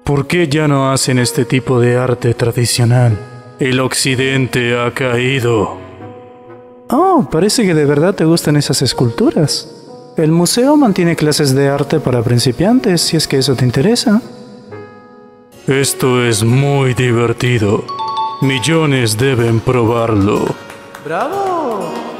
¿Por qué ya no hacen este tipo de arte tradicional? El occidente ha caído. Oh, parece que de verdad te gustan esas esculturas. El museo mantiene clases de arte para principiantes, si es que eso te interesa. Esto es muy divertido. Millones deben probarlo. ¡Bravo!